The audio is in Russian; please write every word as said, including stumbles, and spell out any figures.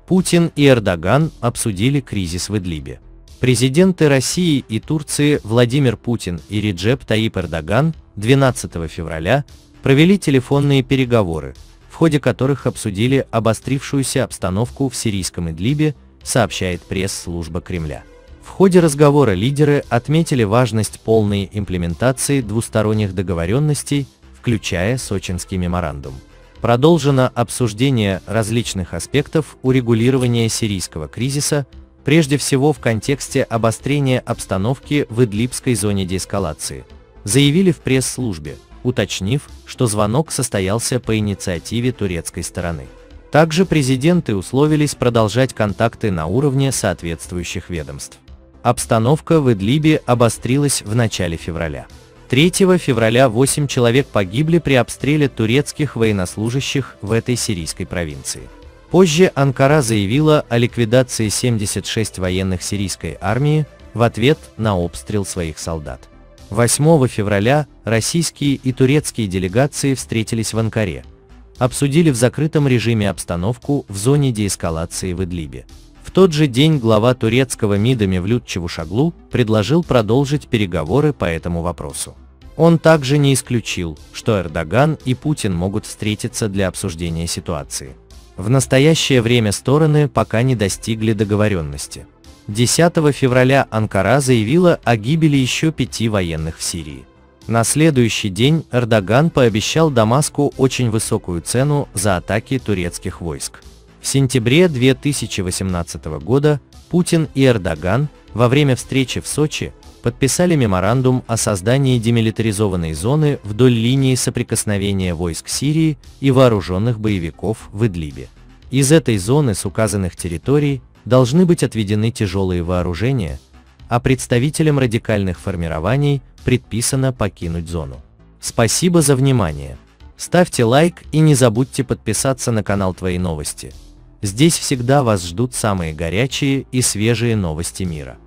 Путин и Эрдоган обсудили кризис в Идлибе. Президенты России и Турции Владимир Путин и Реджеп Таyyip Эрдоган двенадцатого февраля провели телефонные переговоры, в ходе которых обсудили обострившуюся обстановку в сирийском Идлибе, сообщает пресс-служба Кремля. В ходе разговора лидеры отметили важность полной имплементации двусторонних договоренностей, включая Сочинский меморандум. Продолжено обсуждение различных аспектов урегулирования сирийского кризиса, прежде всего в контексте обострения обстановки в Идлибской зоне деэскалации, заявили в пресс-службе, уточнив, что звонок состоялся по инициативе турецкой стороны. Также президенты условились продолжать контакты на уровне соответствующих ведомств. Обстановка в Идлибе обострилась в начале февраля. третьего февраля восемь человек погибли при обстреле турецких военнослужащих в этой сирийской провинции. Позже Анкара заявила о ликвидации семидесяти шести военных сирийской армии в ответ на обстрел своих солдат. восьмого февраля российские и турецкие делегации встретились в Анкаре, обсудили в закрытом режиме обстановку в зоне деэскалации в Идлибе. В тот же день глава турецкого МИДа Мевлют Чавушоглу предложил продолжить переговоры по этому вопросу. Он также не исключил, что Эрдоган и Путин могут встретиться для обсуждения ситуации. В настоящее время стороны пока не достигли договоренности. десятого февраля Анкара заявила о гибели еще пяти военных в Сирии. На следующий день Эрдоган пообещал Дамаску очень высокую цену за атаки турецких войск. В сентябре две тысячи восемнадцатого года Путин и Эрдоган во время встречи в Сочи подписали меморандум о создании демилитаризованной зоны вдоль линии соприкосновения войск Сирии и вооруженных боевиков в Идлибе. Из этой зоны с указанных территорий должны быть отведены тяжелые вооружения, а представителям радикальных формирований предписано покинуть зону. Спасибо за внимание. Ставьте лайк и не забудьте подписаться на канал Твои новости. Здесь всегда вас ждут самые горячие и свежие новости мира.